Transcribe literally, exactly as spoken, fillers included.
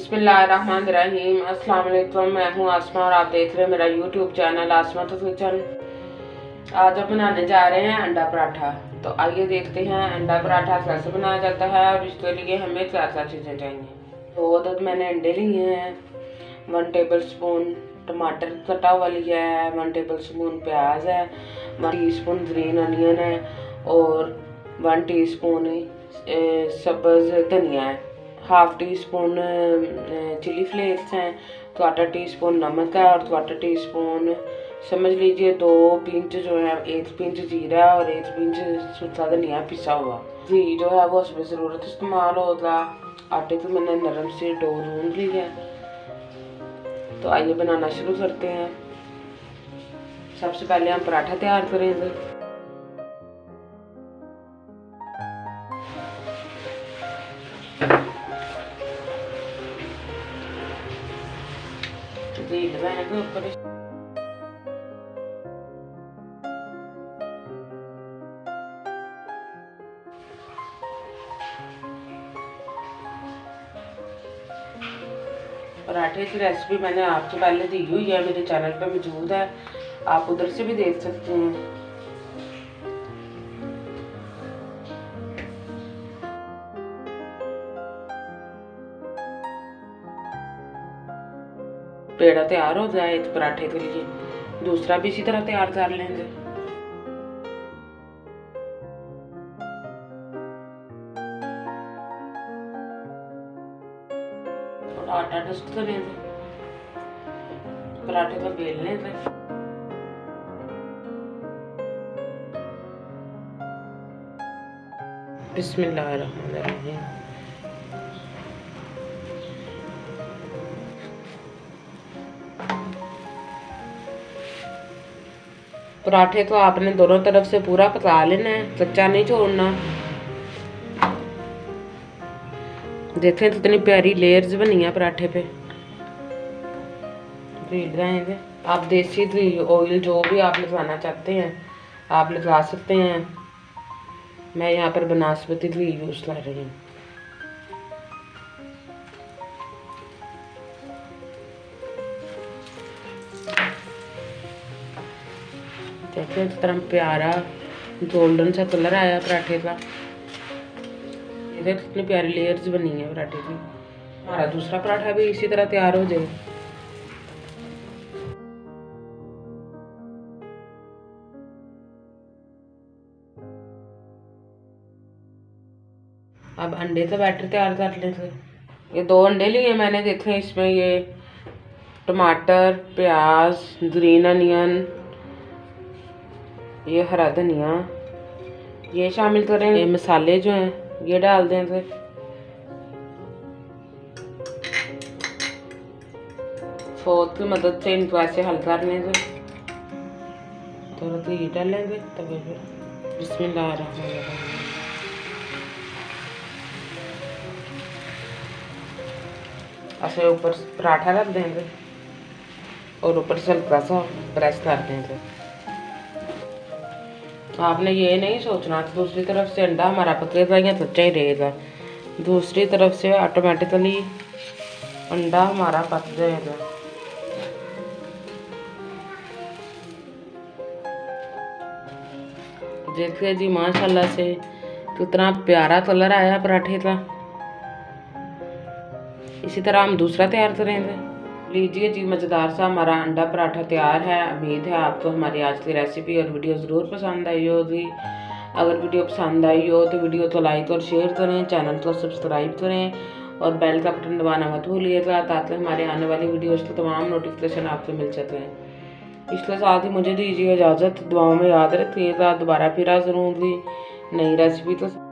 बिस्मिल्लाहिर्रहमानिर्रहीम। अस्सलाम वालेकुम, मैं हूँ आसमा और आप देख रहे हैं मेरा यूट्यूब चैनल आसमा तो किचन। आज हम बनाने जा रहे हैं अंडा पराठा। तो आइए देखते हैं अंडा पराठा कैसे बनाया जाता है और इसके लिए हमें क्या क्या चीज़ें चाहिए। दो अदद मैंने अंडे लिए हैं, वन टेबल स्पून टमाटर कटा हुआ लिया है, वन टेबल स्पून प्याज है, one teaspoon green onion है और वन टी स्पून सब्ज़ धनिया है, half teaspoon chilli flakes हैं, क्वार्टर टी स्पून नमक है और क्वार्टर टी स्पून समझ लीजिए दो पिंच जो है, एक पिंच जीरा और एक पिंच सूखा धनिया पिसा हुआ। घी जो है वो उसमें ज़रूरत इस्तेमाल होगा। आटे को मैंने नरम से डो गूंद ली है। तो आइए बनाना शुरू करते हैं। सबसे पहले हम पराठा तैयार करेंगे। घी लगाएंगे ऊपर। पराठे की रेसिपी मैंने आपसे पहले दी हुई है, मेरे चैनल पे मौजूद है, आप उधर से भी देख सकते हैं। पेड़ा तैयार हो जाए इस पराठे के लिए, दूसरा भी इसी तरह तैयार कर लेंगे। थोड़ा आटा डस्ट कर लेंगे, पराठे को बेल लेंगे। बिस्मिल्लाहिर्रहमानिर्रहीम। पराठे को आपने दोनों तरफ से पूरा पका लेना है, कच्चा नहीं छोड़ना। देखें कितनी प्यारी लेयर्स बनी है पराठे पे। लगाएंगे आप देसी घी ऑयल जो भी आप लगाना चाहते हैं आप लगा सकते हैं। मैं यहाँ पर बनास्पति घी यूज कर रही हूँ। देखिए इस तरह प्यारा गोल्डन सा कलर आया पराठे का। देखिए कितनी प्यारी लेयर्स बनी है पराठे की। हमारा दूसरा पराठा भी इसी तरह तैयार हो जाए। अब अंडे का बैटर तैयार कर लेंगे। ये दो अंडे लिए मैंने, देखे इसमें ये टमाटर, प्याज, ग्रीन अनियन, ये हरा धनिया ये शामिल करेंगे। ये मसाले जो हैं ये डाल देंगे। फोर्क की मदद से इनको ऐसे हल कर लेंगे। थोड़ा घी डालेंगे तवे पे। बिस्मिल्लाहिर्रहमानिर्रहीम। ऐसे ऊपर पराठा रख देंगे और ऊपर से हल्का सा प्रेस कर देंगे। आपने ये नहीं सोचना कि दूसरी तरफ से अंडा हमारा पकेगा या कच्चा ही रहेगा। दूसरी तरफ से ऑटोमेटिकली अंडा हमारा पक जाएगा। देखिए जी माशाल्लाह से कितना प्यारा कलर आया पराठे का। इसी तरह हम दूसरा तैयार करेंगे। लीजिए जी मज़ेदार सा हमारा अंडा पराठा तैयार है। उम्मीद है आपको हमारी आज की रेसिपी और वीडियो ज़रूर पसंद आई होगी। अगर वीडियो पसंद आई हो तो वीडियो को लाइक और शेयर करें, चैनल को सब्सक्राइब करें और बेल का बटन दबाना मत भूलिएगा ताकि हमारे आने वाली वीडियोज़ के तमाम नोटिफिकेशन आपको मिल सकें। इसके साथ ही मुझे दीजिए इजाज़त। दुआओं में याद रखिएगा। दोबारा फिर हाज़िर होंगी नई रेसिपी तो